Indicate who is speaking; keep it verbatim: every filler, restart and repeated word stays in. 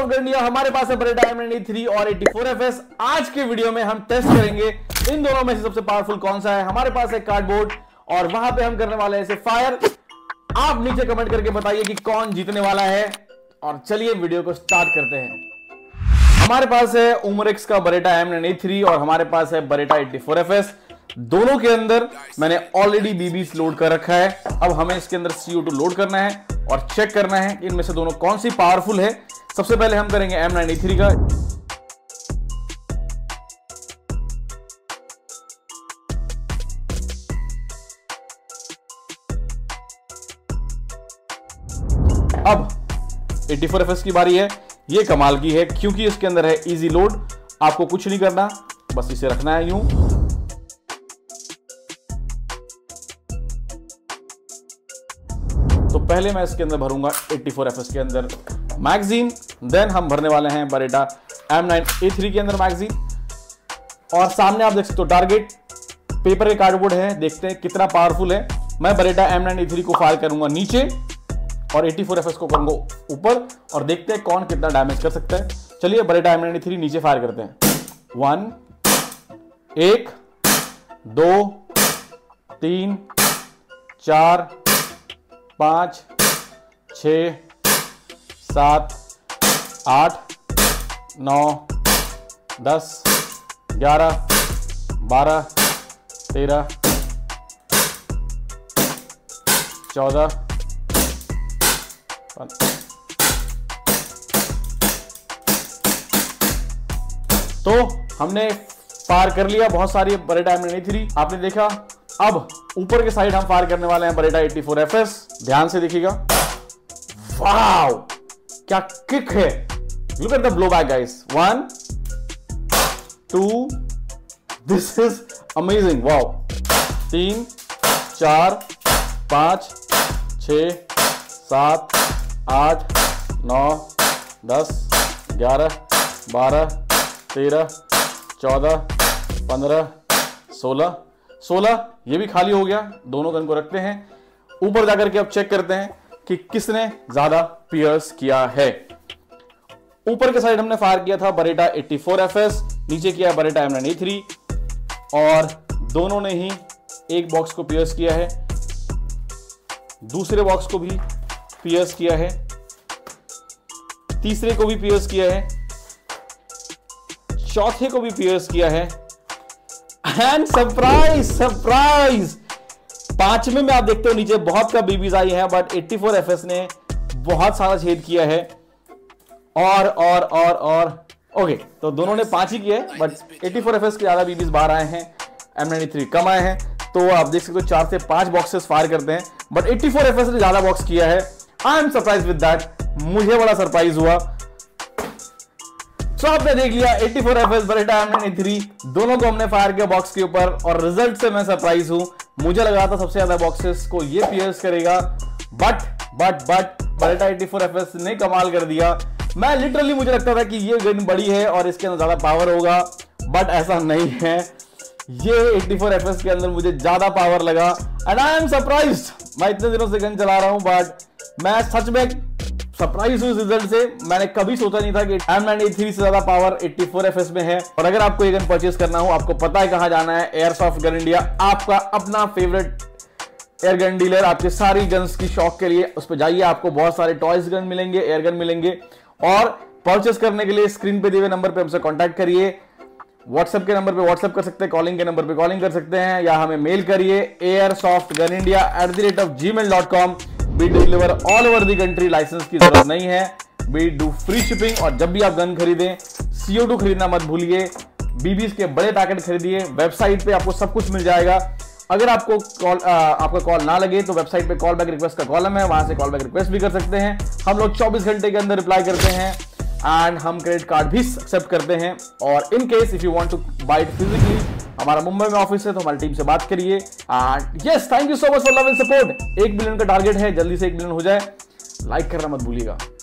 Speaker 1: Of gun India, हमारे पास है बरेटा एम नाइंटी थ्री और एटी फोर एफ एस। आज के वीडियो में हम टेस्ट करेंगे इन दोनों में से सबसे पावरफुल कौन सा है। हमारे पास है कार्डबोर्ड और वहां पे हम करने वाले हैं इसे फायर। आप नीचे कमेंट करके बताइए कि कौन जीतने वाला है और चलिए वीडियो को स्टार्ट करते हैं। हमारे पास है उमरेक्स का बरेटा एम नाइंटी थ्री और हमारे पास है Beretta eighty four F S. दोनों के अंदर मैंने ऑलरेडी बीबीस लोड कर रखा है। अब हमें इसके अंदर सी ओ टू लोड करना है और चेक करना है कि इनमें से दोनों कौन सी पावरफुल है। सबसे पहले हम करेंगे एम नाइंटी थ्री का। अब एटी फोर एफ एस की बारी है। ये कमाल की है क्योंकि इसके अंदर है इजी लोड। आपको कुछ नहीं करना, बस इसे रखना है यूं। तो पहले मैं इसके अंदर भरूंगा एटी फोर एफ एस के अंदर मैगजीन, देन हम भरने वाले हैं बरेटा एम नाइंटी थ्री के अंदर मैगजीन। और सामने आप देख सकते हो टारगेट पेपर के कार्डबोर्ड है। देखते हैं कितना पावरफुल है। मैं बरेटा एम नाइंटी थ्री को फायर करूंगा नीचे और एटी फोर एफ एस को करूंगा ऊपर और देखते हैं कौन कितना डैमेज कर सकता है। चलिए बरेटा एम नाइंटी थ्री नीचे फायर करते हैं। वन, एक, दो, तीन, चार, पांच, छ, सात, आठ, नौ, दस, ग्यारह, बारह, तेरह, चौदह, तो हमने फायर कर लिया बहुत सारी बरेटा एम नाइंटी थ्री। आपने देखा। अब ऊपर के साइड हम फायर करने वाले हैं Beretta eighty four F S. ध्यान से देखिएगा। वाओ, क्या किक है। Look at the blow back guys. One, two, this is amazing. Wow. तीन, चार, पांच, छ, सात, आठ, नौ, दस, ग्यारह, बारह, तेरह, चौदह, पंद्रह, सोलह, सोलह। ये भी खाली हो गया। दोनों गन को रखते हैं ऊपर जाकर के। अब चेक करते हैं कि किसने ज्यादा पियर्स किया है। ऊपर के साइड हमने फायर किया था Beretta eighty four F S, नीचे किया है बरेटा एम नाइंटी थ्री और दोनों ने ही एक बॉक्स को पियर्स किया है, दूसरे बॉक्स को भी पियर्स किया है, तीसरे को भी पियर्स किया है, चौथे को भी पियर्स किया है एंड सरप्राइज सरप्राइज पांचवें में आप देखते हो नीचे बहुत कम बीबीज आई है, but eighty four F S ने बहुत सारा छेद किया है। और और और और ओके, तो दोनों ने पांच ही किए हैं, but eighty four F S के ज्यादा बीबीज बाहर आए हैं, एम नाइंटी थ्री कम आए हैं। तो आप देख सकते हो चार से पांच बॉक्सेस फायर करते हैं, but eighty four F S ने ज्यादा बॉक्स किया है। I am surprise with that. मुझे बड़ा सरप्राइज हुआ। तो आपने देख लिया eighty four F S Beretta M ninety three, दोनों को हमने फायर किया बॉक्स के ऊपर और रिजल्ट से मैं सरप्राइज हूं। मुझे लगा था सबसे ज्यादा बॉक्सेस को ये पियर्स करेगा, but but but Beretta eighty four F S ने कमाल कर दिया। मैं लिटरली मुझे लगता था कि ये गन बड़ी है और इसके अंदर ज्यादा पावर होगा, बट ऐसा नहीं है। ये एटी फोर एफ एस के अंदर मुझे ज्यादा पावर लगा एंड आई एम सरप्राइज्ड। मैं इतने दिनों से गन चला रहा हूं, बट मैं सच में सरप्राइज हुई इस रिजल्ट से। मैंने कभी सोचा नहीं था कि एम नाइंटी थ्री से ज्यादा power eighty four F S में है। और अगर आपको ये गन परचेज करना हो, आपको पता है कहां जाना है। एयरसॉफ्ट गन इंडिया, आपका अपना फेवरेट एयर गन डीलर। आपके सारी गन्स की शौक के लिए उस पर जाइए, आपको बहुत सारे टॉयज गन मिलेंगे, एयर गन मिलेंगे। और परचेस करने के लिए स्क्रीन पे दिए हुए नंबर पे हमसे कॉन्टैक्ट करिए। व्हाट्सएप के नंबर पे व्हाट्सएप कर सकते हैं, कॉलिंग के नंबर पे कॉलिंग कर सकते हैं, या हमें मेल करिए airsoft gun India at the rate of G mail dot com. We deliver all over the country. Licence की जरूरत नहीं है। We do free shipping. और जब भी आप गन खरीदें, सी ओ टू खरीदना मत भूलिए। बीबीस के बड़े पैकेट खरीदिए। वेबसाइट पे आपको सब कुछ मिल जाएगा। अगर आपको कॉल आपका कॉल ना लगे तो वेबसाइट पे कॉल बैक रिक्वेस्ट का कॉलम है, वहां से कॉल बैक रिक्वेस्ट भी कर सकते हैं। हम लोग चौबीस घंटे के अंदर रिप्लाई करते हैं एंड हम क्रेडिट कार्ड भी एक्सेप्ट करते हैं। और in case if you want to buy it physically, हमारा मुंबई में ऑफिस है, तो हमारी टीम से बात करिए। And yes, thank you so much for love and support. एक बिलियन का टारगेट है, जल्दी से एक बिलियन हो जाए। लाइक करना मत भूलिएगा।